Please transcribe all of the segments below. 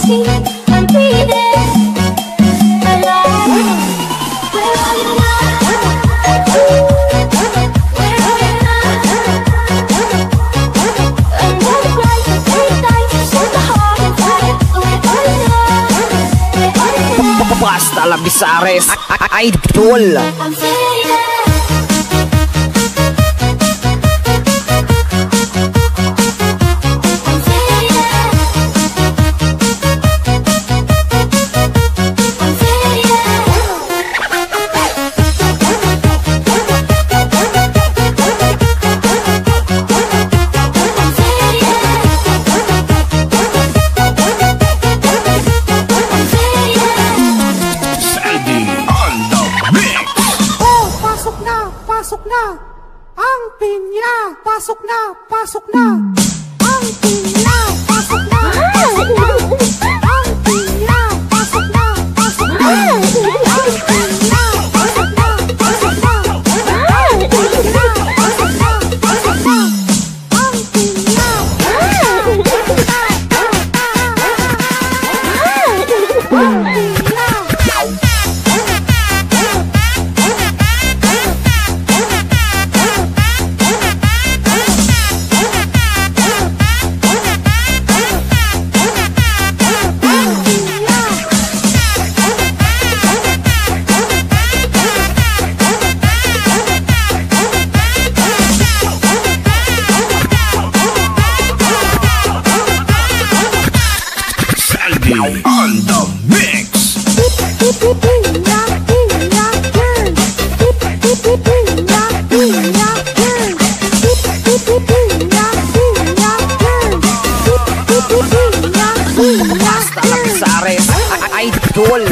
see I'm breathing alive. Where are you now? Where are you now? I'm gonna cry for 3 nights, set the heart on fire. Where are you now? Where are you now? Basta la Bisares Idol. I'm fading. Pasok na! Ang pinya! Pasok na! Pasok na! Ang pinya! Pasok na! Pasok na! Ang pinya! Pasok na! Pasok na! Ang pinya! Pasok na! Pasok na! Ang pinya! Pasok na! Pasok na! Ang pinya! On the mix. Basta la Bisares Idol.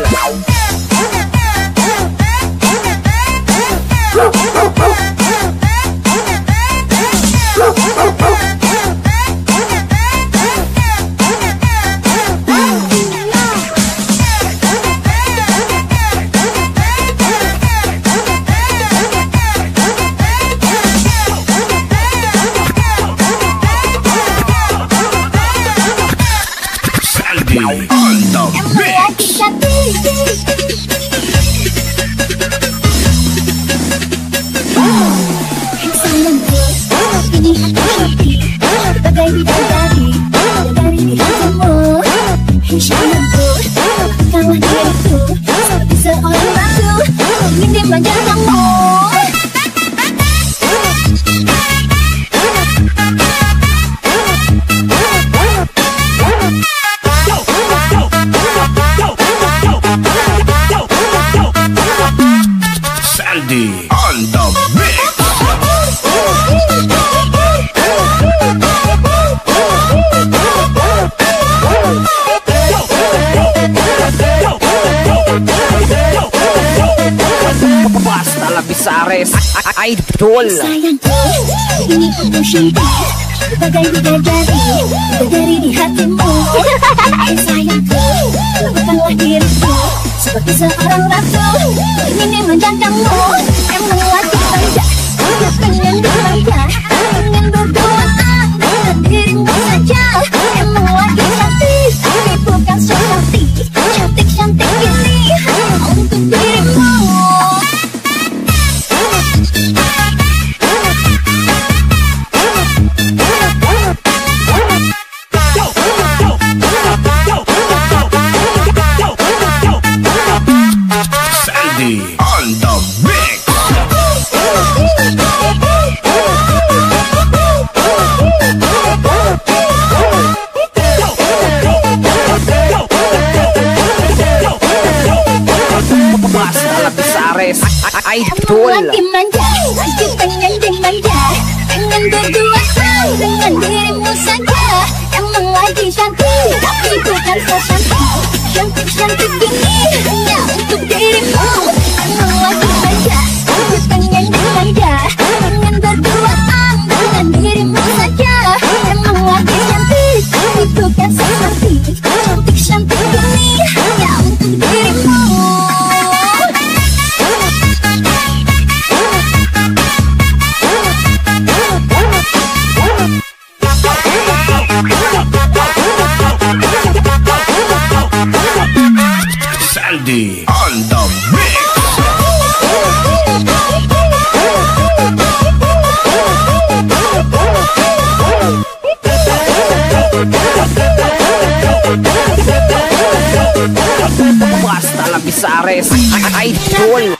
On the mix. Sayang ko, ini hati hati, bagai bidadari, dari di hatimu. Sayang ko, kawan diriku, seperti seorang ratu, ingin dimanja kamu. Sandy on the mix. Basta la Bisares Idol. Sayang ko, ini aku cinta, bagai bidadari, dari di hatimu. Sayang ko, bukanlah diriku, seperti seorang ratu, ingin dimanja kamu. Emang lagi manja, pengen dimanja, pengen berduaan dengan dirimu saja. Emang lagi cantik, tapi bukan so cantik, cantik-cantik ini hanya untuk dirimu. Sandy on the mix. Basta la Bisares Idol. Emang lagi manja, lagi pengen dimanja, pengen berduaan dengan dirimu saja. Emang lagi cantik, tapi bukan so cantik, cantik-cantik ini hanya untuk dirimu. Emang lagi manja, lagi pengen dimanja, pengen berduaan dengan dirimu saja. Emang lagi cantik, tapi bukan so cantik, cantik-cantik ini hanya untuk dirimu. Labisares Idol.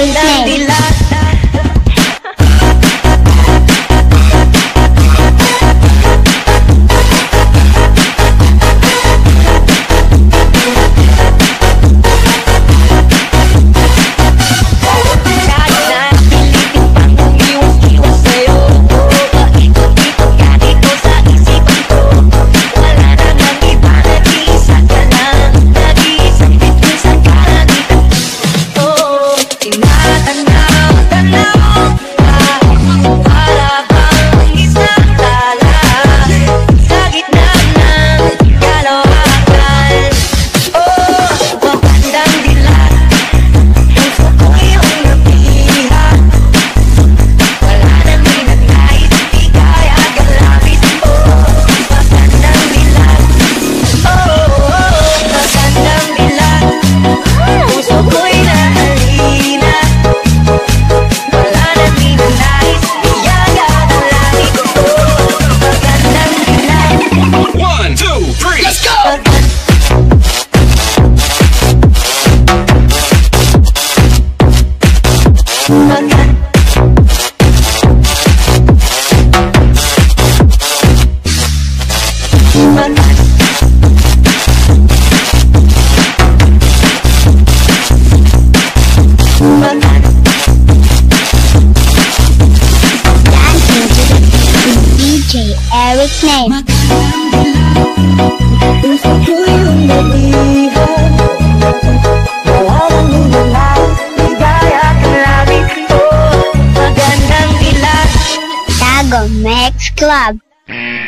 Eric's name. Eric's name. Tago Max Club.